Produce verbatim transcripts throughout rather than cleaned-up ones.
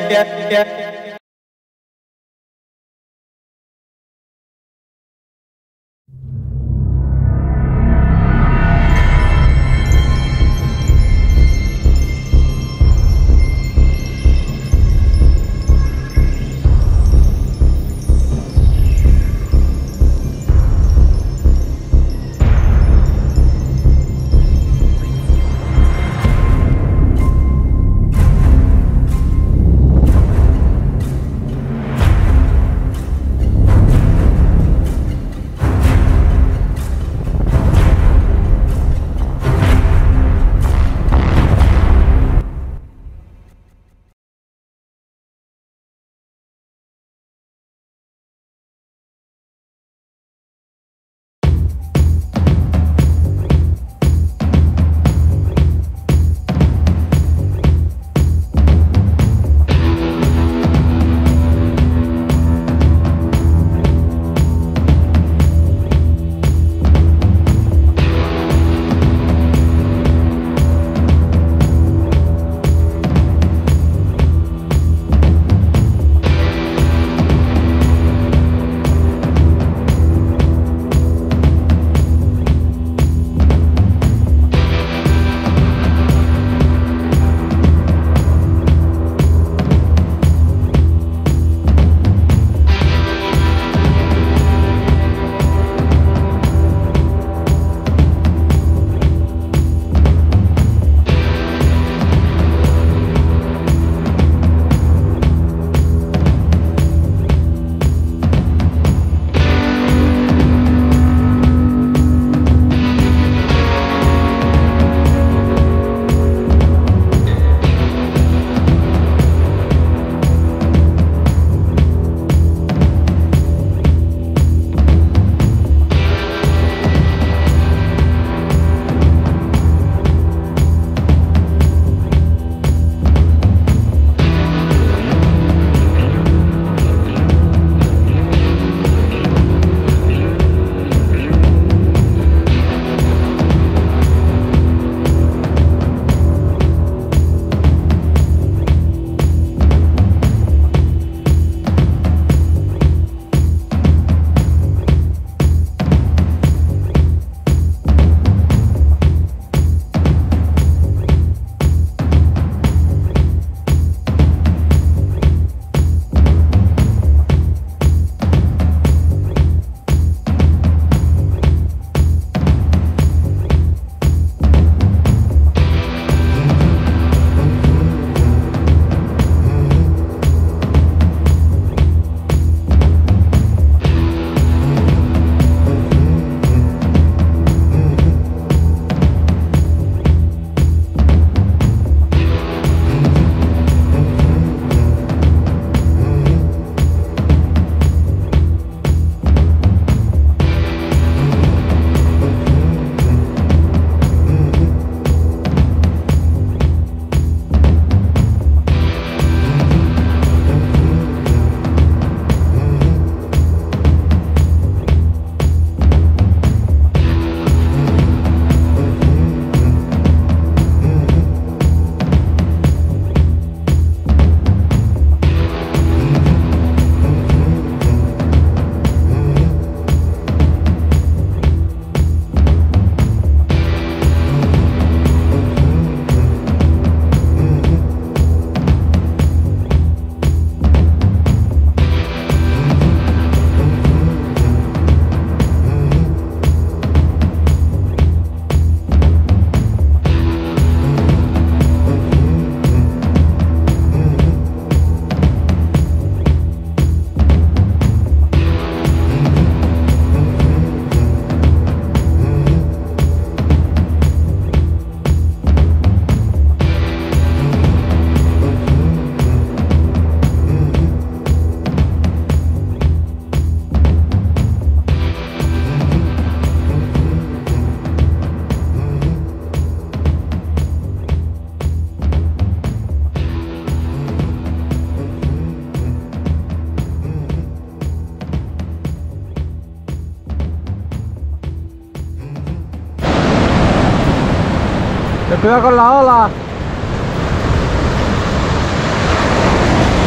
Cuidado con la ola.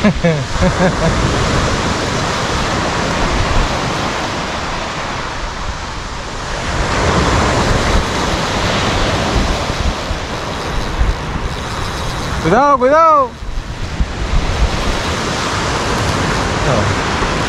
Cuidado, cuidado. No.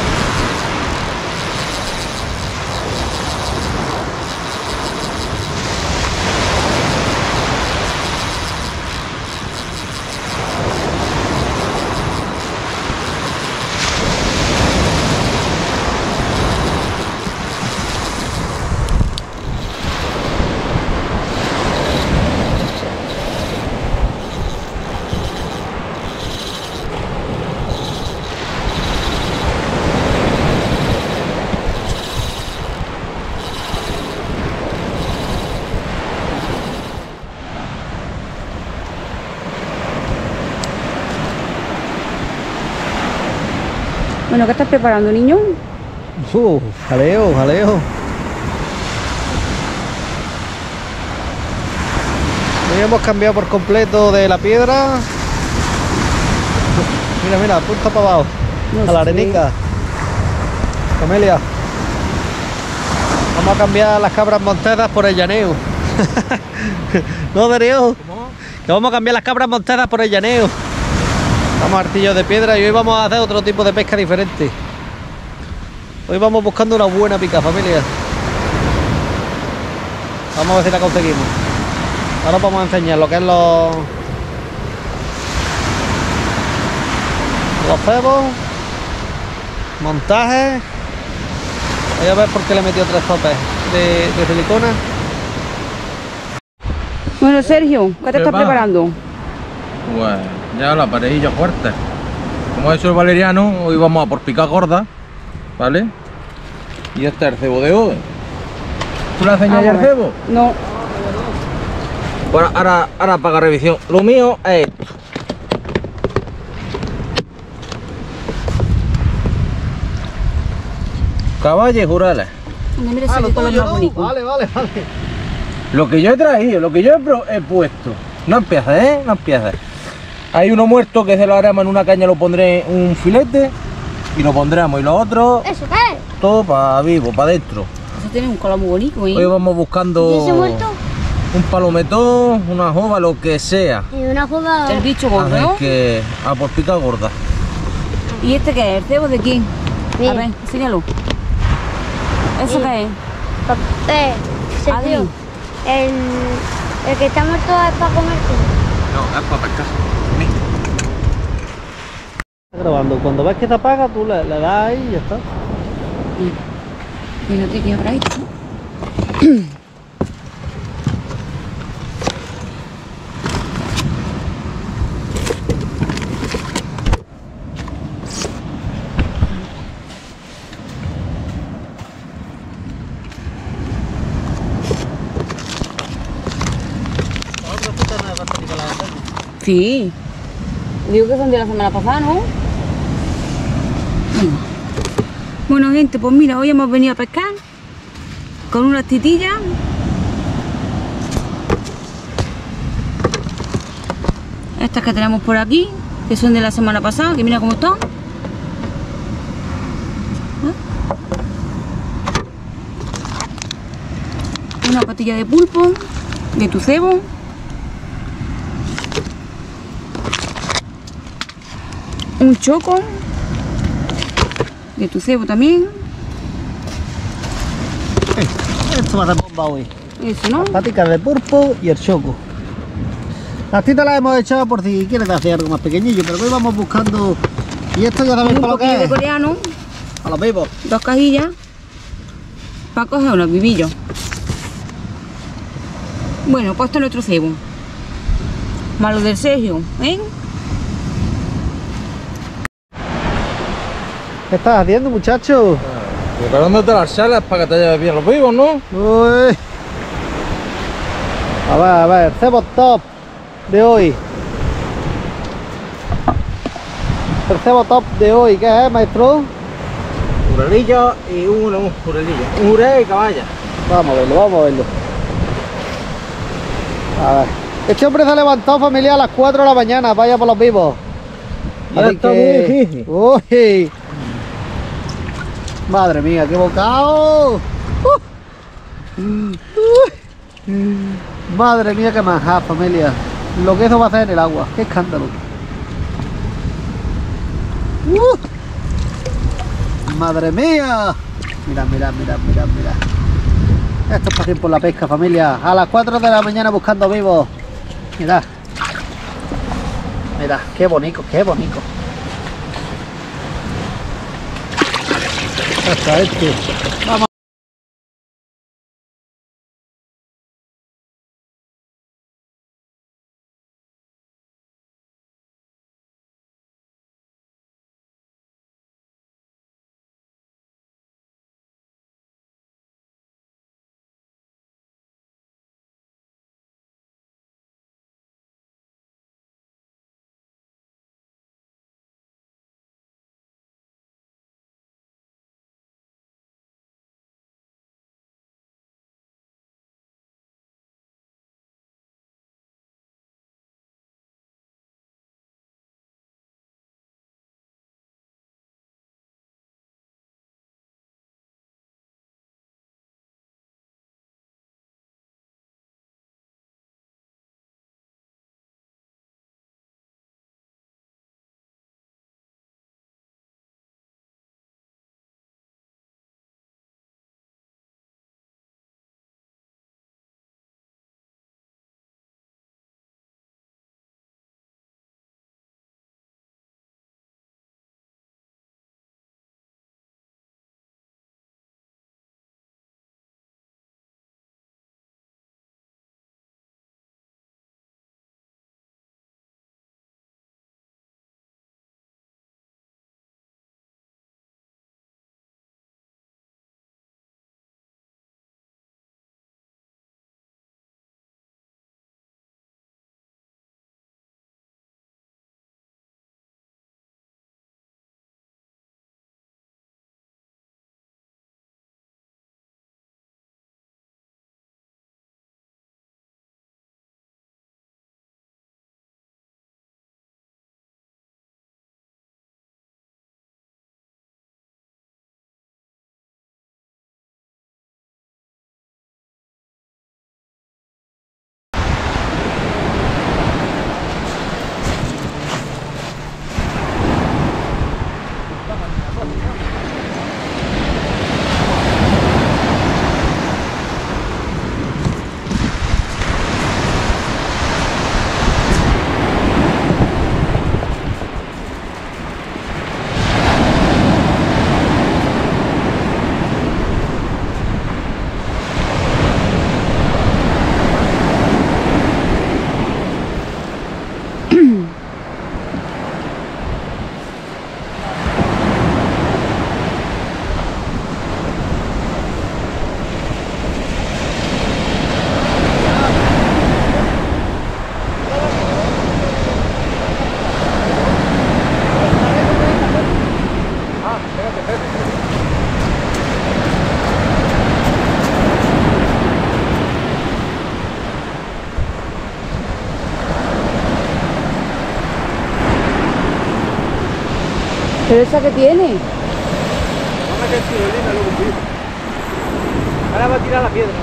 Bueno, ¿qué estás preparando, niño? Uh, jaleo, jaleo. Hoy hemos cambiado por completo de la piedra. Mira, mira, punta para abajo. No a la arenica. Camelia. Vamos a cambiar las cabras montadas por el llaneo. ¿No, Darío? ¿Cómo? Que vamos a cambiar las cabras montadas por el llaneo. Vamos a artillos de piedra y hoy vamos a hacer otro tipo de pesca diferente. Hoy vamos buscando una buena pica, familia. Vamos a ver si la conseguimos. Ahora os vamos a enseñar lo que es los... Los cebos. Montajes. Voy a ver por qué le he metido tres topes de, de silicona. Bueno, Sergio, ¿qué te estás preparando? Pues ya la parejilla fuerte. Como ha hecho el Valeriano, hoy vamos a por pica gorda, ¿vale? Y este es el cebo de hoy. ¿Tú le enseñas ya el cebo? No. Bueno, ahora, ahora para revisión. Lo mío es esto. Caballos jurales. Ah, lo tuyo, ¿no? Vale, vale, vale. Lo que yo he traído, lo que yo he, he puesto. No empieces, ¿eh? No empieces. Hay uno muerto que se lo haremos en una caña, lo pondré en un filete y lo pondremos. Y los otros, ¿Eso qué? todo para vivo, para adentro. Eso tiene un color muy bonito, ¿eh? Hoy vamos buscando ¿Y ese muerto? un palometón, una jova, lo que sea. Y una jugada. El bicho gordo, Así ¿no? que a por pica gorda. ¿Y este qué es? ¿El cebo de quién? Mira. A ver, enséñalo. ¿Eso Sí. qué es? Eh, Sergio, Adri. el, el que está muerto es para comerte. No, es para pescar. Grabando, cuando ves que te apaga, tú le, le das ahí y ya está. Fíjate que habrá hecho. Sí. Digo que son de la semana pasada, ¿no? Bueno, gente, pues mira, hoy hemos venido a pescar con unas titillas. Estas que tenemos por aquí, que son de la semana pasada, que mira cómo están. Una patilla de pulpo, de tu cebo. Un choco de tu cebo también. Esto va a ser bomba hoy. Eso, ¿no? Paticas de pulpo y el choco. Las titas las hemos echado por si quieres hacer algo más pequeñillo, pero hoy vamos buscando. Y esto ya sabéis Un para lo poquillo que de es. coreano, A los vivos. dos cajillas para coger unos vivillos. Bueno, puesto nuestro cebo. Más lo del Sergio, ¿eh? ¿Qué estás haciendo, muchacho? Preparándote las salas para que te lleves bien los vivos, ¿no? Uy. A ver, a ver, cebo top de hoy. El cebo top de hoy, ¿qué es, maestro? Jurelillo y uno, un jurelillo. Un jurel y caballa. Vamos a verlo, vamos a verlo. A ver. Este hombre se ha levantado, familia, a las cuatro de la mañana, vaya por los vivos. Ya está muy difícil. Uy. Madre mía, qué bocado. Uh. Uh. Madre mía, qué manjar, familia. Lo que eso va a hacer en el agua. Qué escándalo. Uh. Madre mía. Mira, mira, mira, mira, mira. Esto es pasión por la pesca, familia. A las cuatro de la mañana buscando vivos. Mira. Mira, qué bonito, qué bonito. Hasta este. Vamos. ¿Pero esa que tiene? Vamos a meter tirolina luego, tío. Ahora va a tirar la piedra.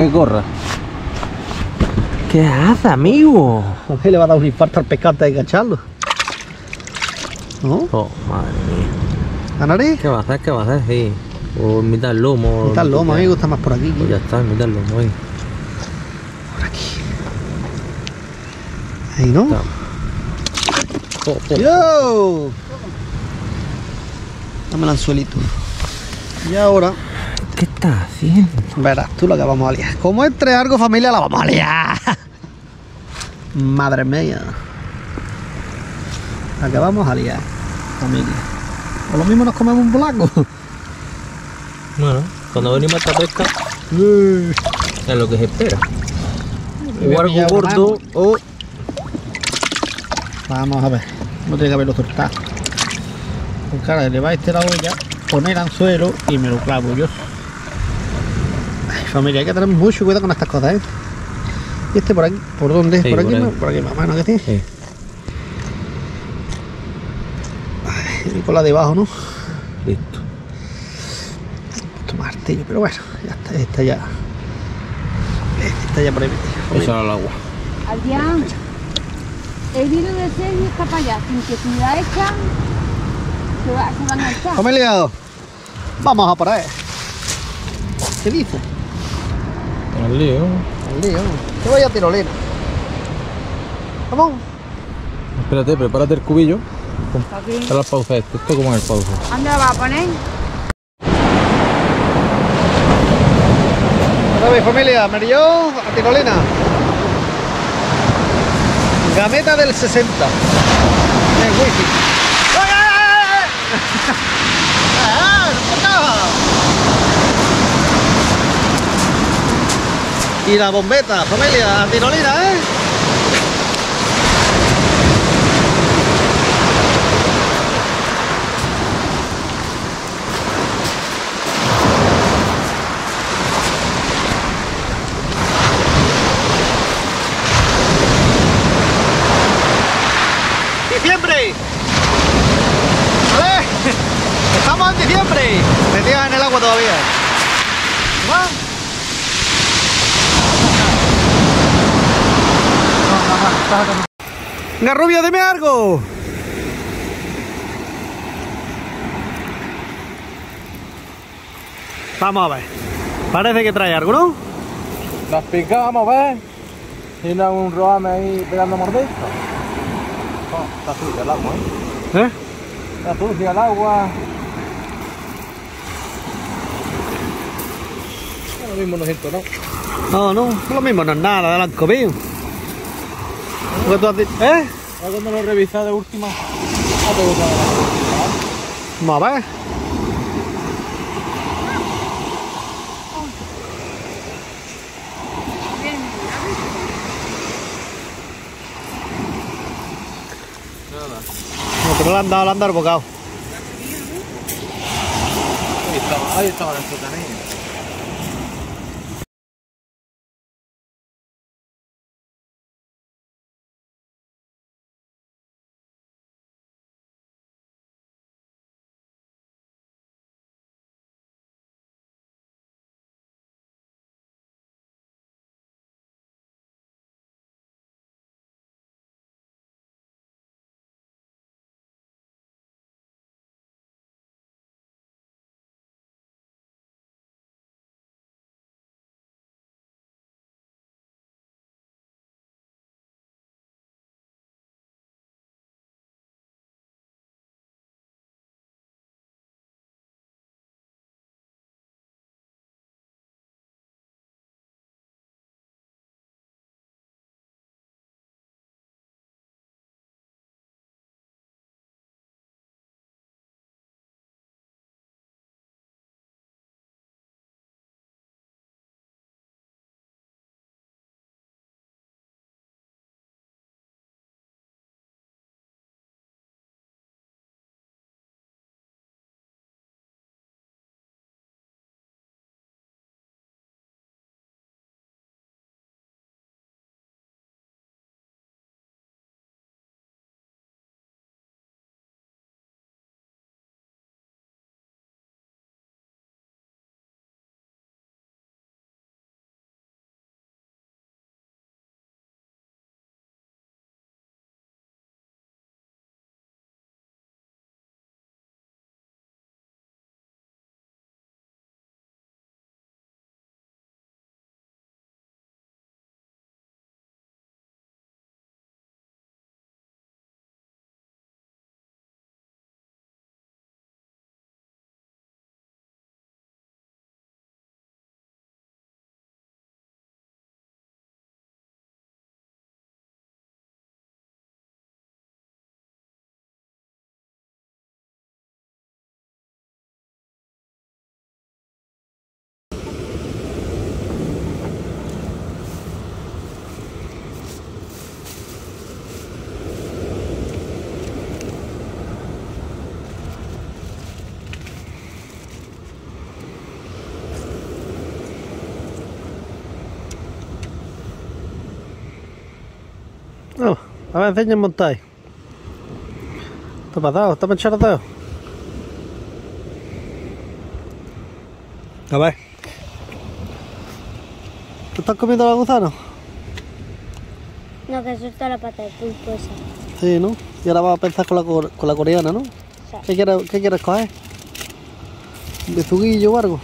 que corra. ¿Qué hace, amigo? A mí le va a dar un infarto al pescado antes de cacharlo. ¿No? Oh, madre mía. ¿A nariz? ¿Qué va a hacer? ¿Qué va a hacer? Sí. O mitad lomo. Mitad lomo, amigo, está más por aquí. Pues ya está, mitad lomo ahí. Por aquí. Ahí, ¿no? Está. Oh, oh. ¡Yo! Dame el anzuelito. Y ahora, ¿Qué estás haciendo? verás tú lo que vamos a liar. Como entre algo familia la vamos a liar. Madre mía. La que vamos a liar, familia. O lo mismo nos comemos un blanco. Bueno, cuando venimos a esta pesca, es lo que se espera. O algo gordo o... Vamos a ver. No tiene que haberlo soltado. Pues claro, le va a este la olla, poner anzuelo y me lo clavo yo. Ay, familia, hay que tener mucho cuidado con estas cosas, ¿eh? ¿Y este por aquí? ¿Por dónde? Sí, ¿Por aquí? por ahí. no? Por aquí más o menos, ¿qué tiene? Sí. Y con la de abajo, ¿no? Listo. Esto martillo, pero bueno, ya está, está ya. Está ya por ahí metido. Échalo al agua. Adrián, el virus de serie está para allá. Sin que si la echan, se, va, se van a echar. Familia, vamos a por ahí. ¿Qué dice? Al lío. Al lío. Que vaya tirolina. Vamos. Espérate, prepárate el cubillo. Aquí. Está la pausa esto. Esto como en el pausa. ¿Dónde la vas a poner? Ahora mi familia, me dio a tirolina. Gameta del sesenta. En wifi. ¡Ay, ay, ay, ay! ¡Ah, no! Y la bombeta, familia, a tirolina, ¿eh? ¡Diciembre! ¿Vale? ¡Estamos en diciembre! Metidas en el agua todavía. ¿Va? ¡Venga, rubia, dime algo! Vamos a ver. Parece que trae algo, ¿no? Las picamos, ¿ves? Tiene un roame ahí pegando mordisco. Oh, está sucia el agua, ¿eh? ¿Eh? Está sucia el agua. Lo mismo no siento, ¿no? No, no, lo mismo no es nada, de la han comido. Lo que tú has dicho- ¿Eh? Ahora cuando lo he revisado de última, no te gusta la... Vamos a ver. No, pero le han dado, le han dado el bocado. Ahí estaba, ahí estaba el sotanillo. No, a ver, enseña el montaje. Está pasado, está mancharotado. A ver. ¿Te estás comiendo la gusano? No, que suelta la pata de pulpo esa. Sí, ¿no? Y ahora vas a pensar con la, cor- con la coreana, ¿no? Sí. ¿Qué quieres, qué quieres coger? ¿Un bezuguillo o algo?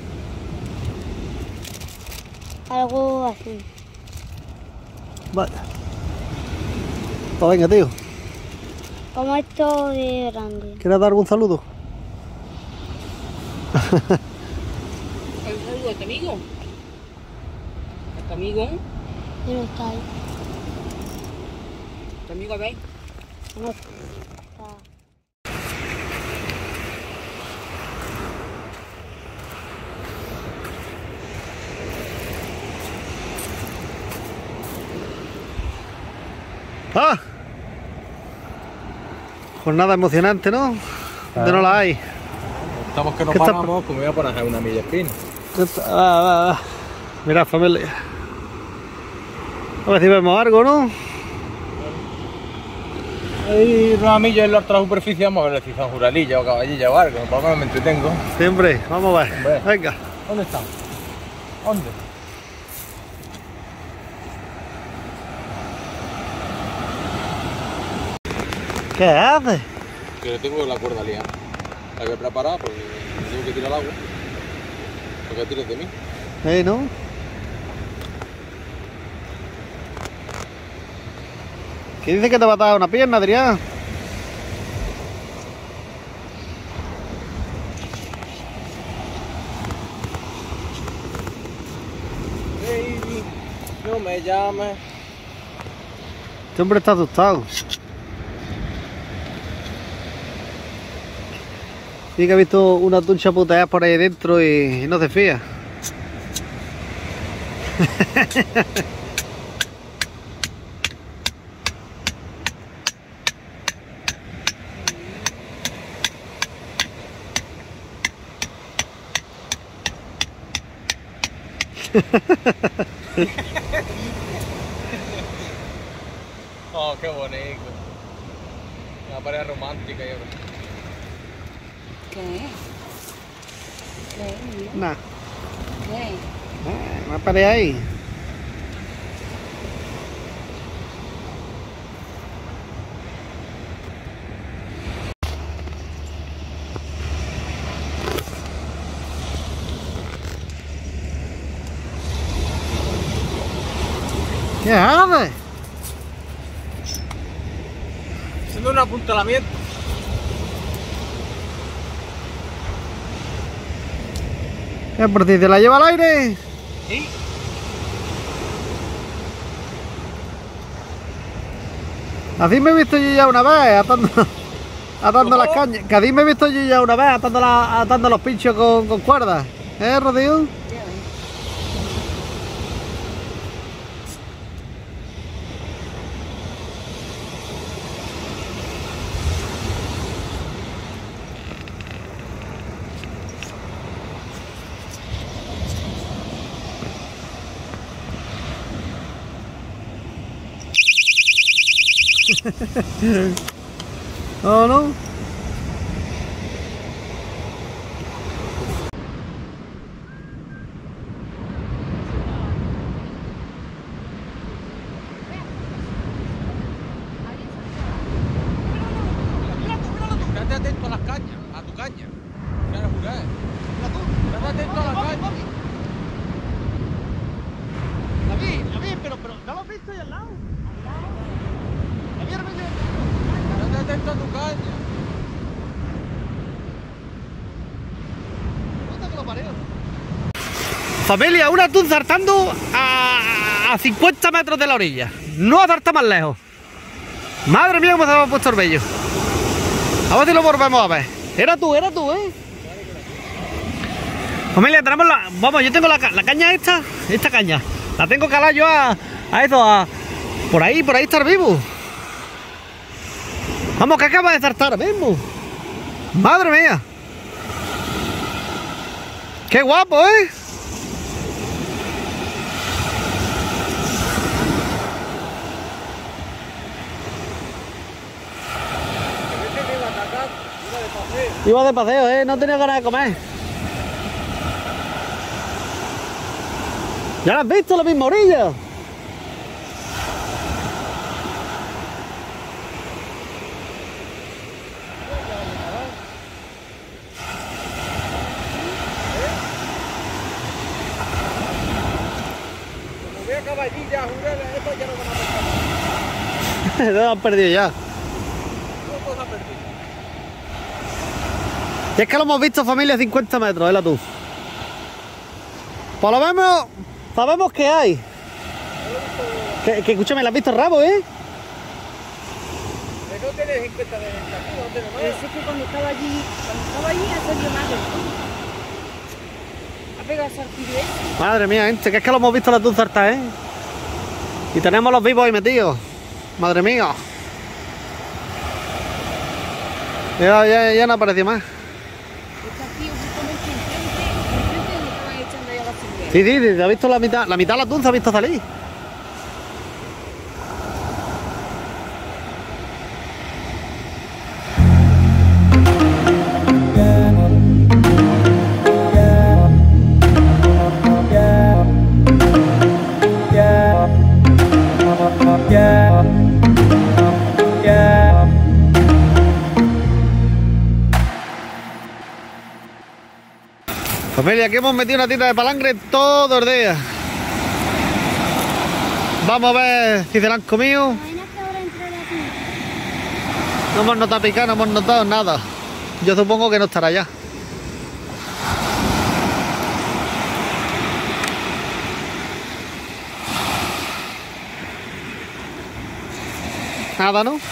Algo así. Vale. Pues venga, tío. Como esto de grande. ¿Quieres dar algún saludo? ¿Un saludo a tu amigo? ¿A tu amigo? Y no está ahí. ¿Tu amigo a ver? No está. ¡Ah! Jornada emocionante, ¿no? ¿Dónde no la hay? Estamos que no ¿Qué está- paramos, como voy a poner una milla espina. Va, va, va. Mirad, familia. A ver si vemos algo, ¿no? Hay una milla en la otra superficie, vamos a ver si son juralilla o caballilla o algo, por lo menos me entretengo. Siempre, vamos a ver. Hombre. Venga. ¿Dónde están? ¿Dónde? ¿Qué haces? Que le tengo la cuerda liada. La voy a preparar porque tengo que tirar el agua. Porque tires de mí. ¿Eh, no? ¿Qué dice que te va a dar una pierna, Adrián? Baby, no me llames. Este hombre está asustado. Sí que ha visto una tuncha puteada por ahí dentro y, y no se fía. Oh, qué bonito. Una pareja romántica y ahora. ¿Qué es? ¿Qué es, mi vida? Nah, ¿Qué es? eh, una pareja ahí. ¿Qué haces? Haciendo un apuntalamiento. ¿Qué por ti te la lleva al aire? ¿Sí? Así me he visto yo ya una vez atando, atando ¿Cómo? las cañas. Que así me he visto yo ya una vez atando, la- atando los pinchos con, con cuerdas. ¿Eh, Rodrigo? ¿O no? Estate atento a las cañas, a tu caña. Ya lo juré. Estate atento a las cañas. La vi, la vi, pero, pero ¿no lo has visto ahí al lado? La vi, hermano. Estate atento a tu caña. Familia, un atún saltando a, a cincuenta metros de la orilla. No salta más lejos. Madre mía, cómo se me ha puesto el vello. A ver si lo volvemos a ver. Era tú, era tú, ¿eh? Familia, tenemos la... Vamos, yo tengo la, ca- la caña esta. Esta caña. La tengo calada yo a, a eso, a... Por ahí, por ahí estar vivo. Vamos, que acaba de saltar ahora mismo. Madre mía. Qué guapo, ¿eh? Iba de paseo, ¿eh? No tenía ganas de comer. ¿Ya lo has visto, la misma orilla? Como vea caballilla, jurel, esto ya no van a pescar. Lo han perdido ya. Todo se ha perdido. Y es que lo hemos visto, familia, a cincuenta metros, ¿eh? Tú. Por lo menos sabemos que hay. Que, que escúchame, ¿le has visto el rabo, eh? Que no tienes en cuenta de aquí, no tienes Pero nada. es que cuando estaba allí, cuando estaba allí ha salido más del todo. Ha pegado ese arquillo ese. Madre mía, gente, que es que lo hemos visto las dos zartas, ¿eh? Y tenemos los vivos ahí metidos. Madre mía. Ya, ya, ya no apareció más. Está aquí justamente enfrente, enfrente donde estaban echando ya la cebolla. Sí, sí, sí, ha visto la mitad, la mitad de la tunza ha visto salir. Familia, aquí hemos metido una tita de palangre todos los días. Vamos a ver si se la han comido. No hemos notado picar, no hemos notado nada. Yo supongo que no estará ya. Nada, ¿no?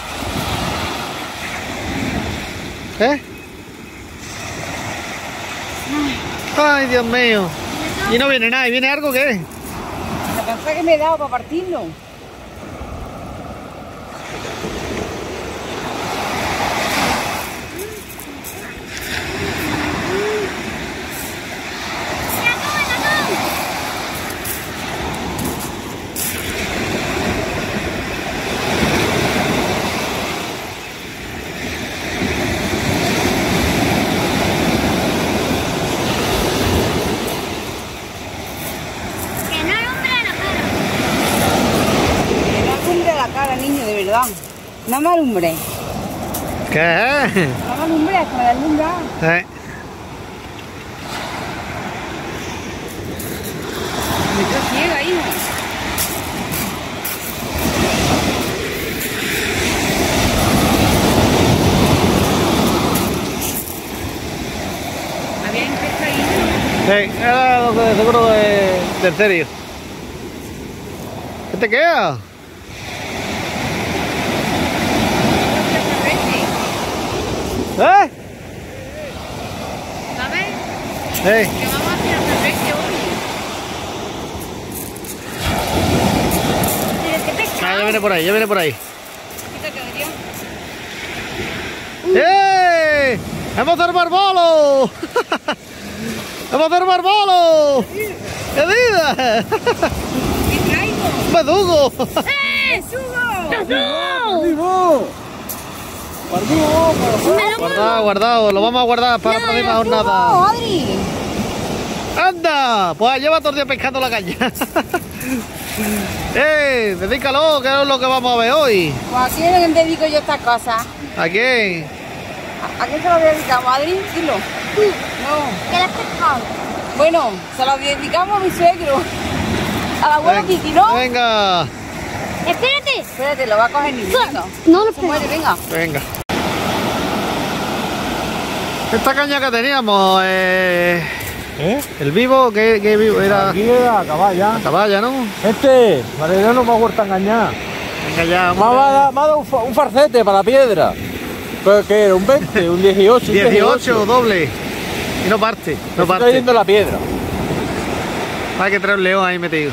¿Eh? Ay, Dios mío. Y no viene nada, ¿y viene algo qué? La panza que me he dado para partirlo. Niño, de verdad. No me alumbre. ¿Qué? No me alumbre, es que me da alumbra. ¿Eh? Me quedo ciega, hijo. Había empezado ahí. Sí, era lo que seguro de, del serio. ¿Qué te queda? ¿Eh? ¿Sabes? Sí. Que vamos a hacer hasta trece hoy. Pero qué pescado. Ah, ya viene por ahí, ya viene por ahí. Quítate, Adrián. ¡Eh! ¡Hemos del barbolo! ¡Hemos del barbolo! ¡Qué vida! ¿Qué traigo? ¡Un bedugo! ¡Eh! ¡Sugo! ¡Vivo! ¡Partido! Guardado, guardado, lo vamos a guardar para la próxima jornada. ¡No, Adri! ¡Anda! Pues lleva todo el día pescando la caña. ¡Eh! Dedícalo, que es lo que vamos a ver hoy. Pues a quién le dedico yo estas cosas. ¿A quién? ¿A, a quién se lo dedicamos, Adri? Dilo. No. ¿Qué le has pescado? Bueno, se lo dedicamos a mi suegro. A la abuela Ven- Kiki, ¿no? Venga, Espérate. Espérate, lo va a coger ni venga. No lo Se muere, venga. venga. Esta caña que teníamos, eh, ¿Eh? el vivo, ¿qué, qué vivo era? Aquí era caballa. Caballa, ¿no? Este, Valeriano no me ha vuelto a engañar. Venga ya, Me ha dado, me ha dado un, fa- un farcete para la piedra. ¿Pero qué era? ¿Un veinte? ¿Un dieciocho? Un dieciocho doble. Y no parte, no No está parte. yendo la piedra. Hay que traer un león ahí metido.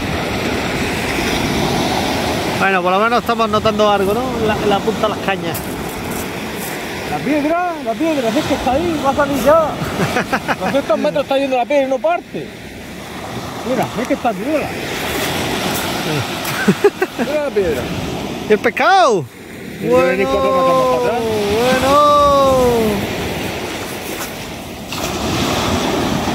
Bueno, por lo menos estamos notando algo, ¿no? La, la punta de las cañas. La piedra, la piedra, es que está ahí, va a salir ya. doscientos metros está yendo la piedra y no parte. Mira, es que está dura. Mira la piedra. ¿Y el pescado? Tiene que venir cuatro ramas para atrás. bueno.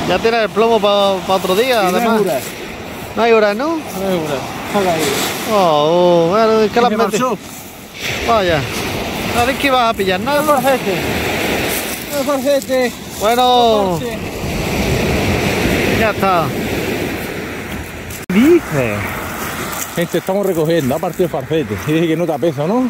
Ya tienes el plomo para pa otro día, Y no además. hay horas. No hay horas, ¿no? No hay horas. Paga ahí. Oh, oh, bueno, ¿qué las Se metes? marchó. Vaya. A ver qué vas a pillar, ¿no? No farcete. No farcete. Bueno, ya está. Dice. Gente, estamos recogiendo, ha partido el farcete. Y dice que no te peso, ¿no?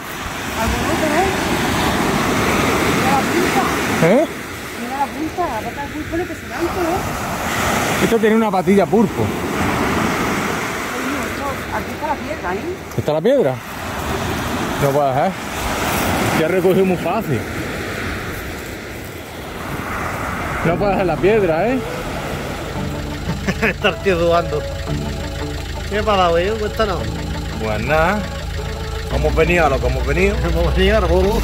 ¿Eh? Mira la punta, la pata del pulpo le pesa tanto, ¿no? Esto tiene una patilla pulpo. Aquí está la piedra, ¿eh? ¿Está la piedra? No puedes, ¿eh? Ya recogido muy fácil. No puedes hacer la piedra, ¿eh? Está el tío dudando. ¿Qué pasa, güey? Cuéntanos. Pues nada. Hemos venido a lo que hemos venido. Hemos venido al bolo.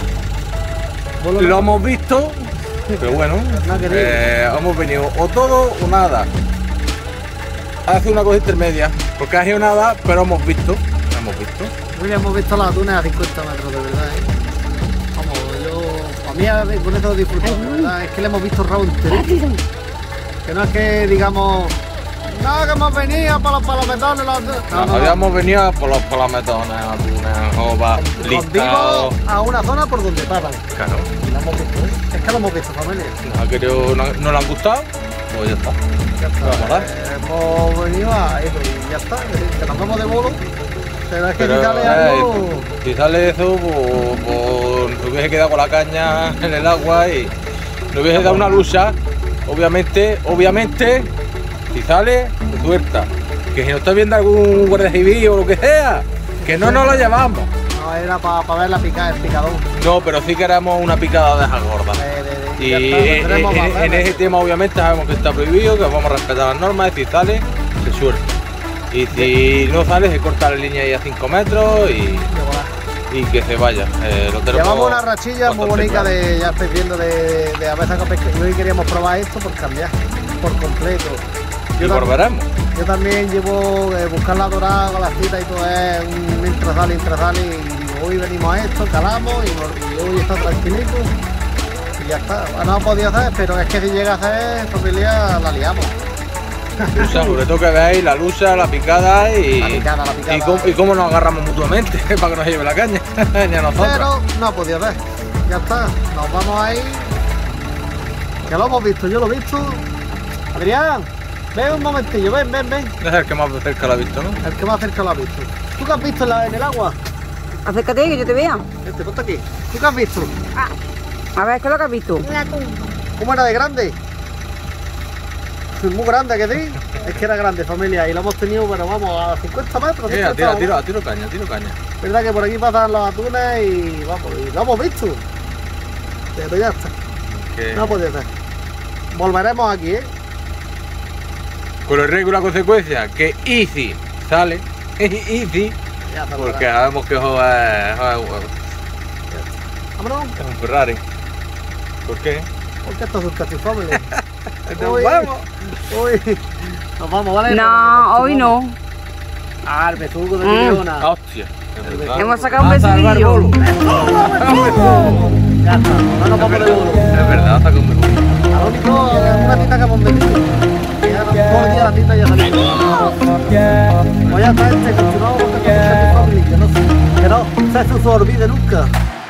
Bolo Lo hemos visto, pero bueno, No ha querido. eh, hemos venido o todo o nada. Hace una cosa intermedia, porque ha sido nada, pero hemos visto. Hemos visto. Hoy hemos visto las atunes a cincuenta metros, de verdad, ¿eh? Vamos, yo... A mí a ver, con eso disfruto, de verdad. Es que le hemos visto el rabo entero. Que no es que digamos... No, que hemos venido por los palometones, los... Nos habíamos venido por los palometones, atunes, jova, listados. a una zona por donde paran. Claro. Y lo hemos visto, ¿eh? Es que lo hemos visto, familia. Nos ha querido, no, no le han gustado, pues ya está. Ya está. Vamos a dar. Eh, hemos venido a eso y ya está. Que, que nos vamos de bolo. Pero es que Pero, si sale eh, algo... si sale eso, pues, pues se hubiese quedado con la caña en el agua y le hubiese dado una lucha. Obviamente, obviamente, si sale, pues suelta. Que si nos está viendo algún guardia civil o lo que sea, que no nos lo llevamos. No, era para pa ver la picada, el picadón. No, pero sí queremos una picada de esas gordas. De, de, de, Y ya está, en, lo tenemos en- más en verde. ese tema obviamente sabemos que está prohibido, que vamos a respetar las normas, si sale, se suelta. Y si no sale, se corta la línea ahí a cinco metros y, y que se vaya. Eh, lo tenemos Llevamos una rachilla muy bastante bonita claro. de, ya estáis viendo, de, de a veces con pesca. Y hoy queríamos probar esto por cambiar, por completo. Y Yo, tam- volveremos. yo también llevo eh, buscar la dorada con la cita y todo es un intrazal, intrazal y hoy venimos a esto, calamos y, nos- y hoy está tranquilito y ya está. No ha podido hacer, pero es que si llega a hacer familia la liamos. Lucha, sobre todo que veáis la lucha, la picada y, La picada, la picada. y, cómo, y cómo nos agarramos mutuamente para que nos lleve la caña, ni a nosotros. Pero no ha podido hacer. Ya está, nos vamos ahí. Que lo hemos visto, yo lo he visto. Adrián, ven un momentillo, ven, ven, ven. Es el que más de cerca lo ha visto, ¿no? El que más cerca lo ha visto. ¿Tú qué has visto en, la- en el agua? Acércate que yo te vea. Este, ponte aquí. ¿Tú qué has visto? A ver, ¿qué es lo que has visto? Un atún. ¿Cómo era de grande? Es muy grande, ¿que sí? Es que era grande, familia, y lo hemos tenido, pero vamos, a cincuenta metros. Eh, cincuenta, tiro, tiro, tiro caña, tiro caña. verdad que por aquí pasan los atunes y vamos, y lo hemos visto. Pero ya está, Que no puede ser. Volveremos aquí, ¿eh? con el riesgo y la consecuencia que Easy sale, Easy, Ya está, porque volverá. sabemos que joder, joder, joder, Vámonos, es un Ferrari. ¿Por qué? porque esto es un casi family. Nos Uy, vamos. uy. Nos vamos, ¿vale? No, hoy no. Ah, el besugo de Mm. Miliona. Ah, hostia. es verdad. Hemos sacado un Ah, salvar becerrillo. bolo. Ya está, no nos vamos de bolo. Es verdad, saca un becerrillo. A lo único es una tita que hemos venido. Que ya no- todo el día la tita ya salió. Pues ya está, este, continuamos con este Happy Family, que no, que no se se olvide nunca.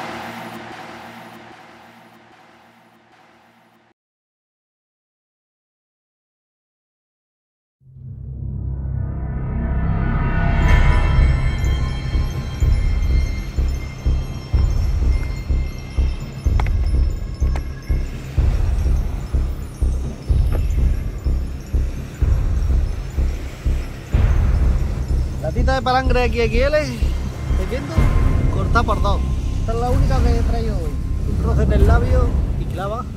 La tita de palangre aquí, aquí, L, ¿estás viendo? Cortada por dos. Esta es la única que he traído hoy. Un roce en el labio y clava.